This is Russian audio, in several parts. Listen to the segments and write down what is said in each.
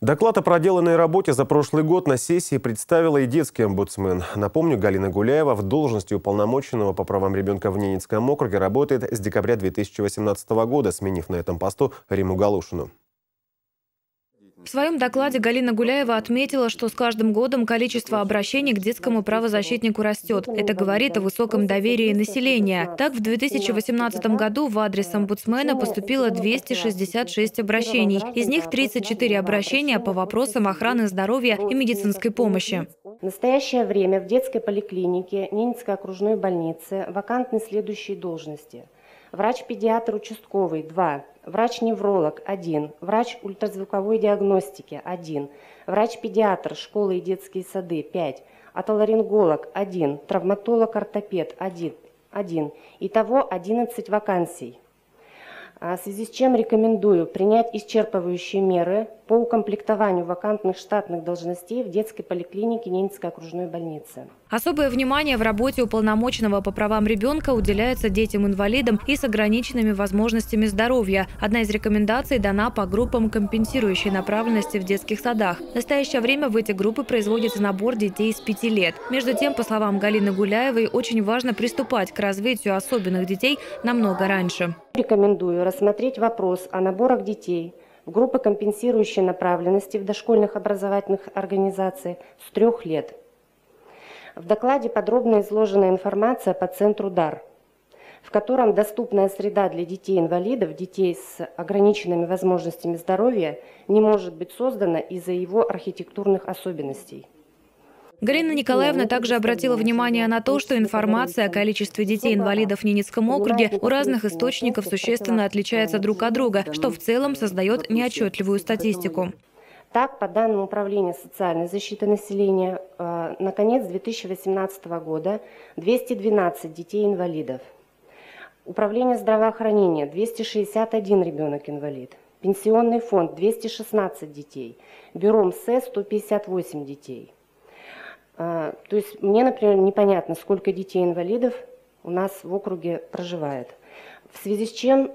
Доклад о проделанной работе за прошлый год на сессии представила и детский омбудсмен. Напомню, Галина Гуляева в должности уполномоченного по правам ребенка в Ненецком округе работает с декабря 2018 года, сменив на этом посту Риму Галушину. В своем докладе Галина Гуляева отметила, что с каждым годом количество обращений к детскому правозащитнику растет. Это говорит о высоком доверии населения. Так, в 2018 году в адрес омбудсмена поступило 266 обращений. Из них 34 обращения по вопросам охраны здоровья и медицинской помощи. В настоящее время в детской поликлинике Ненецкой окружной больницы вакантны следующие должности. Врач-педиатр участковый – 2, врач-невролог – 1, врач ультразвуковой диагностики – 1, врач-педиатр школы и детские сады – 5, отоларинголог – 1, травматолог-ортопед – 1. Итого 11 вакансий. В связи с чем рекомендую принять исчерпывающие меры по укомплектованию вакантных штатных должностей в детской поликлинике Ненецкой окружной больницы. Особое внимание в работе уполномоченного по правам ребенка уделяется детям-инвалидам и с ограниченными возможностями здоровья. Одна из рекомендаций дана по группам компенсирующей направленности в детских садах. В настоящее время в эти группы производится набор детей с 5 лет. Между тем, по словам Галины Гуляевой, очень важно приступать к развитию особенных детей намного раньше. Рекомендую рассмотреть вопрос о наборах детей в группы компенсирующей направленности в дошкольных образовательных организациях с 3 лет. В докладе подробно изложена информация по центру «Дар», в котором доступная среда для детей-инвалидов, детей с ограниченными возможностями здоровья, не может быть создана из-за его архитектурных особенностей. Галина Николаевна также обратила внимание на то, что информация о количестве детей-инвалидов в Ненецком округе у разных источников существенно отличается друг от друга, что в целом создает неотчетливую статистику. Так, по данным Управления социальной защиты населения, на конец 2018 года 212 детей-инвалидов. Управление здравоохранения – 261 ребенок-инвалид. Пенсионный фонд – 216 детей. Бюро МСЭ – 158 детей. То есть мне, например, непонятно, сколько детей-инвалидов у нас в округе проживает. В связи с чем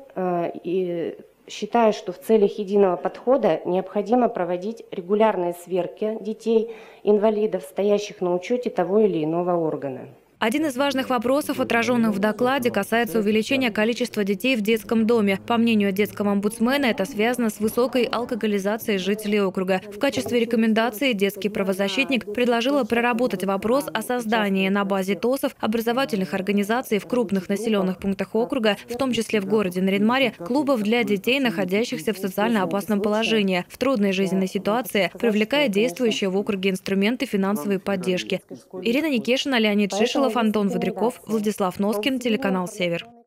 считаю, что в целях единого подхода необходимо проводить регулярные сверки детей-инвалидов, стоящих на учете того или иного органа. Один из важных вопросов, отраженных в докладе, касается увеличения количества детей в детском доме. По мнению детского омбудсмена, это связано с высокой алкоголизацией жителей округа. В качестве рекомендации детский правозащитник предложила проработать вопрос о создании на базе ТОСов образовательных организаций в крупных населенных пунктах округа, в том числе в городе Нарьян-Маре, клубов для детей, находящихся в социально опасном положении, в трудной жизненной ситуации, привлекая действующие в округе инструменты финансовой поддержки. Ирина Никешина, Леонид Шишелов, Антон Водряков, Владислав Носкин, телеканал «Север».